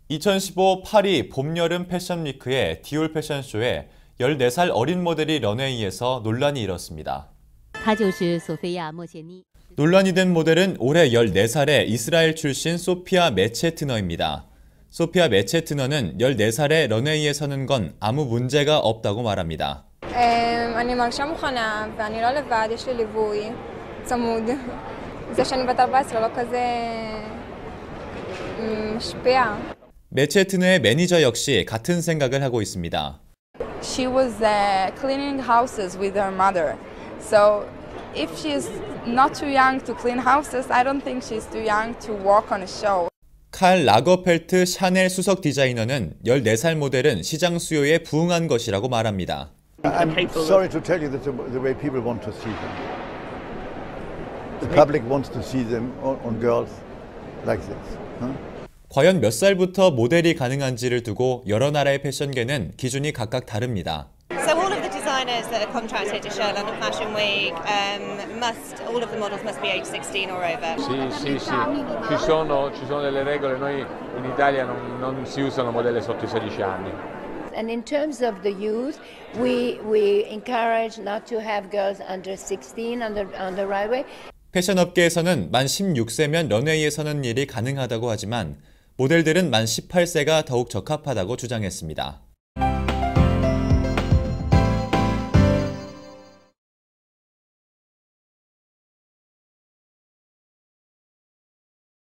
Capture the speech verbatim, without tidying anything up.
이천십오 파리 봄, 여름 패션 위크의 디올 패션쇼에 열네 살 어린 모델이 런웨이에서 논란이 일었습니다. 논란이 된 모델은 올해 열네 살의 이스라엘 출신 소피아 메체트너입니다. 소피아 메체트너는 열네 살에 런웨이에 서는 건 아무 문제가 없다고 말합니다. אני מרגישה מוכנה ואני לא לבד, יש לי ליווי צמוד. זה שאני בת ארבע עשרה לא כזה משפיע. 메체트너의 매니저 역시 같은 생각을 하고 있습니다. She was uh, cleaning houses with her mother. So if she's not too young to clean houses, I don't think she's too young to work on a show. 칼 라거펠트 샤넬 수석 디자이너는 열네 살 모델은 시장 수요에 부응한 것이라고 말합니다. I'm sorry to tell you that the way people want to see them. The public wants to see them on, on girls like this. Huh? 과연 몇 살부터 모델이 가능한지를 두고 여러 나라의 패션계는 기준이 각각 다릅니다. So all of the designers that are contracted to show London Fashion Week um, must, all of the models must be age sixteen or over. Sì, sì, sì. Ci sono, ci sono delle regole. Noi in Italia non, non si usano modelle sotto i sedici anni. And in terms of the youth, we we encourage not to have girls under sixteen on the on the runway. 패션 업계에서는 만 십육 세면 런웨이에 서는 일이 가능하다고 하지만 모델들은 만 십팔 세가 더욱 적합하다고 주장했습니다.